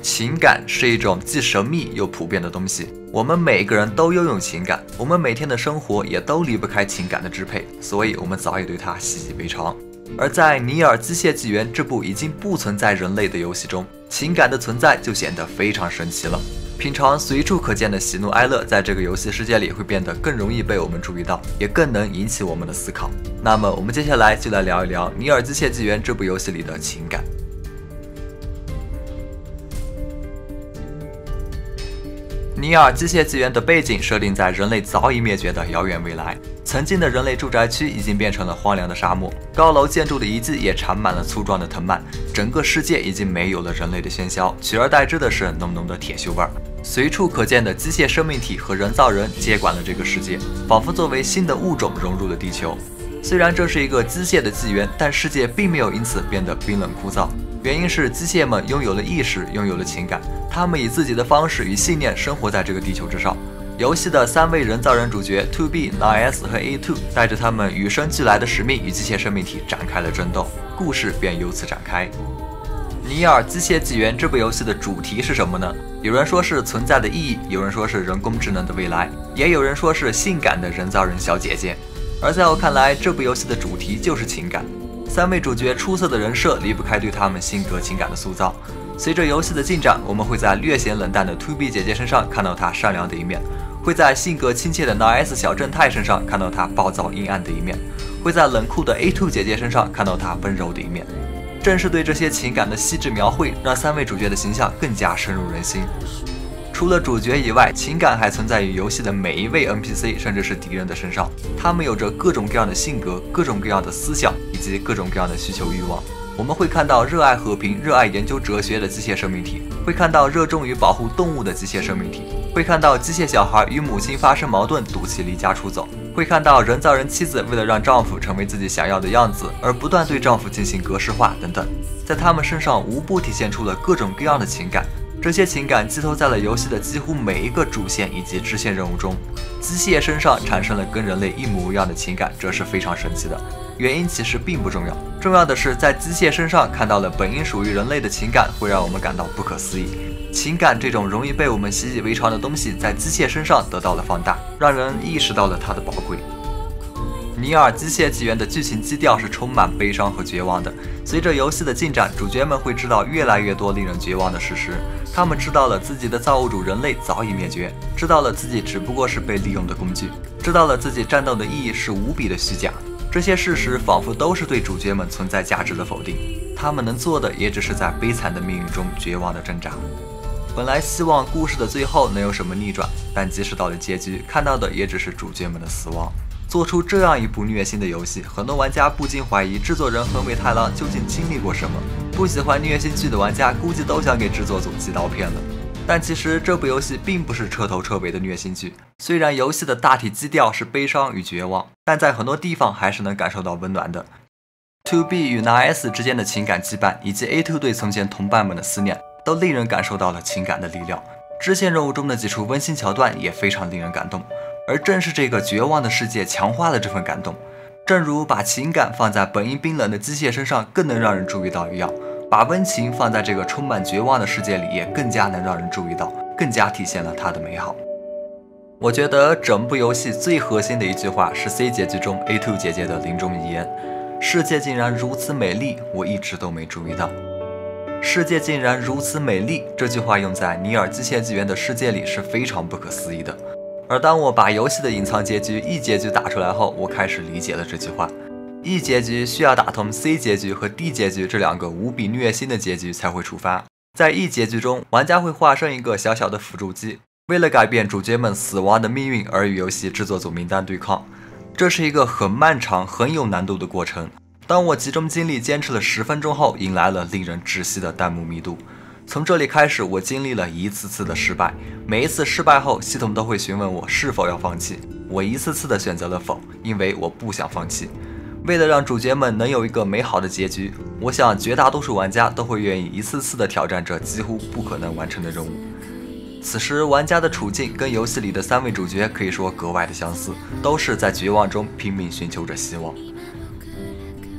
情感是一种既神秘又普遍的东西，我们每个人都拥有情感，我们每天的生活也都离不开情感的支配，所以我们早已对它习以为常。而在《尼尔：机械纪元》这部已经不存在人类的游戏中，情感的存在就显得非常神奇了。平常随处可见的喜怒哀乐，在这个游戏世界里会变得更容易被我们注意到，也更能引起我们的思考。那么我们接下来就来聊一聊《尼尔：机械纪元》这部游戏里的情感。《尼尔：机械纪元》的背景设定在人类早已灭绝的遥远未来，曾经的人类住宅区已经变成了荒凉的沙漠，高楼建筑的遗迹也缠满了粗壮的藤蔓，整个世界已经没有了人类的喧嚣，取而代之的是浓浓的铁锈味儿。随处可见的机械生命体和人造人接管了这个世界，仿佛作为新的物种融入了地球。虽然这是一个机械的纪元，但世界并没有因此变得冰冷枯燥。原因是机械们拥有了意识，拥有了情感，他们以自己的方式与信念生活在这个地球之上。游戏的3位人造人主角 2B、9S 和 A2 带着他们与生俱来的使命与机械生命体展开了争斗，故事便由此展开。尼尔：机械纪元这部游戏的主题是什么呢？有人说是存在的意义，有人说是人工智能的未来，也有人说是性感的人造人小姐姐。而在我看来，这部游戏的主题就是情感。3位主角出色的人设离不开对他们性格情感的塑造。随着游戏的进展，我们会在略显冷淡的 2B 姐姐身上看到她善良的一面，会在性格亲切的 9S 小正太身上看到她暴躁阴暗的一面，会在冷酷的 A2 姐姐身上看到她温柔的一面。正是对这些情感的细致描绘，让3位主角的形象更加深入人心。除了主角以外，情感还存在于游戏的每一位 NPC 甚至是敌人的身上，他们有着各种各样的性格，各种各样的思想，以及各种各样的需求欲望。我们会看到热爱和平、热爱研究哲学的机械生命体，会看到热衷于保护动物的机械生命体，会看到机械小孩与母亲发生矛盾，赌气离家出走，会看到人造人妻子为了让丈夫成为自己想要的样子，而不断对丈夫进行格式化等等。在他们身上无不体现出了各种各样的情感，这些情感寄托在了游戏的几乎每一个主线以及支线任务中。机械身上产生了跟人类一模一样的情感，这是非常神奇的。原因其实并不重要，重要的是在机械身上看到了本应属于人类的情感，会让我们感到不可思议。情感这种容易被我们习以为常的东西，在机械身上得到了放大，让人意识到了它的宝贵。尼尔：机械纪元的剧情基调是充满悲伤和绝望的。随着游戏的进展，主角们会知道越来越多令人绝望的事实。他们知道了自己的造物主人类早已灭绝，知道了自己只不过是被利用的工具，知道了自己战斗的意义是无比的虚假。这些事实仿佛都是对主角们存在价值的否定，他们能做的也只是在悲惨的命运中绝望的挣扎。本来希望故事的最后能有什么逆转，但即使到了结局，看到的也只是主角们的死亡。做出这样一部虐心的游戏，很多玩家不禁怀疑制作人横尾太郎究竟经历过什么。不喜欢虐心剧的玩家估计都想给制作组寄刀片了。但其实这部游戏并不是彻头彻尾的虐心剧，虽然游戏的大体基调是悲伤与绝望，但在很多地方还是能感受到温暖的。2B 与 9S 之间的情感羁绊，以及 A2 对从前同伴们的思念，都令人感受到了情感的力量。支线任务中的几处温馨桥段也非常令人感动，而正是这个绝望的世界强化了这份感动。正如把情感放在本应冰冷的机械身上更能让人注意到一样，把温情放在这个充满绝望的世界里也更加能让人注意到，更加体现了它的美好。我觉得整部游戏最核心的一句话是 C 结局中 A2 姐姐的临终遗言：世界竟然如此美丽，我一直都没注意到。世界竟然如此美丽，这句话用在尼尔：机械纪元的世界里是非常不可思议的。而当我把游戏的隐藏结局 E 结局打出来后，我开始理解了这句话。E 结局需要打通 C 结局和 D 结局这两个无比虐心的结局才会触发。在 E 结局中，玩家会化身一个小小的辅助机，为了改变主角们死亡的命运而与游戏制作组名单对抗。这是一个很漫长、很有难度的过程。当我集中精力坚持了10分钟后，迎来了令人窒息的弹幕密度。从这里开始，我经历了一次次的失败，每一次失败后，系统都会询问我是否要放弃。我一次次的选择了否，因为我不想放弃。为了让主角们能有一个美好的结局，我想绝大多数玩家都会愿意一次次的挑战这几乎不可能完成的任务。此时玩家的处境跟游戏里的3位主角可以说格外的相似，都是在绝望中拼命寻求着希望。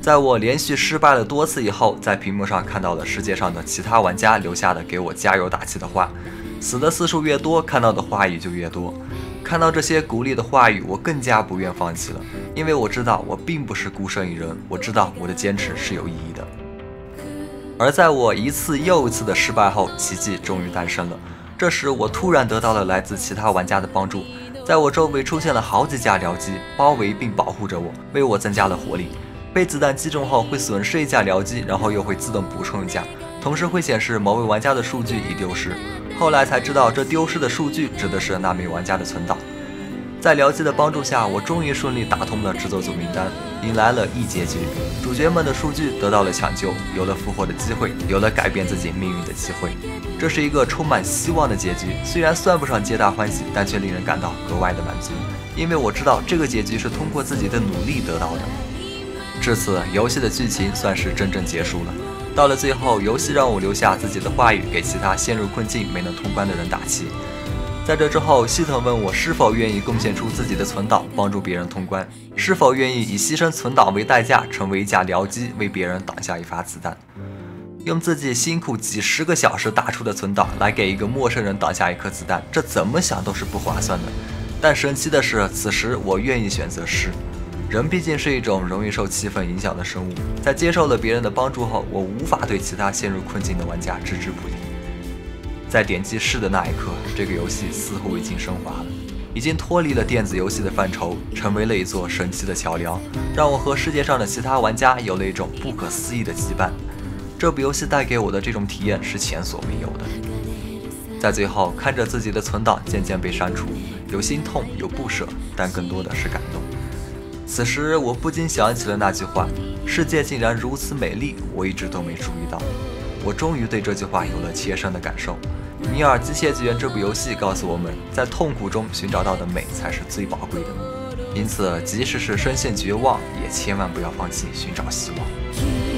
在我连续失败了多次以后，在屏幕上看到了世界上的其他玩家留下的给我加油打气的话，死的次数越多，看到的话语就越多。看到这些鼓励的话语，我更加不愿放弃了，因为我知道我并不是孤身一人，我知道我的坚持是有意义的。而在我一次又一次的失败后，奇迹终于诞生了。这时我突然得到了来自其他玩家的帮助，在我周围出现了好几架僚机，包围并保护着我，为我增加了火力。被子弹击中后会损失一架僚机，然后又会自动补充一架，同时会显示某位玩家的数据已丢失。后来才知道，这丢失的数据指的是那名玩家的存档。在僚机的帮助下，我终于顺利打通了制作组名单，迎来了一结局。主角们的数据得到了抢救，有了复活的机会，有了改变自己命运的机会。这是一个充满希望的结局，虽然算不上皆大欢喜，但却令人感到格外的满足，因为我知道这个结局是通过自己的努力得到的。至此，游戏的剧情算是真正结束了。到了最后，游戏让我留下自己的话语，给其他陷入困境没能通关的人打气。在这之后，系统问我是否愿意贡献出自己的存档，帮助别人通关，是否愿意以牺牲存档为代价，成为一架僚机，为别人挡下一发子弹。用自己辛苦几十个小时打出的存档来给一个陌生人挡下一颗子弹，这怎么想都是不划算的。但神奇的是，此时我愿意选择是。人毕竟是一种容易受气氛影响的生物，在接受了别人的帮助后，我无法对其他陷入困境的玩家置之不理。在点击是的那一刻，这个游戏似乎已经升华了，已经脱离了电子游戏的范畴，成为了一座神奇的桥梁，让我和世界上的其他玩家有了一种不可思议的羁绊。这部游戏带给我的这种体验是前所未有的。在最后，看着自己的存档渐渐被删除，有心痛，有不舍，但更多的是感动。此时我不禁想起了那句话，世界竟然如此美丽，我一直都没注意到。我终于对这句话有了切身的感受。尼尔：机械纪元这部游戏告诉我们，在痛苦中寻找到的美才是最宝贵的。因此，即使是深陷绝望，也千万不要放弃寻找希望。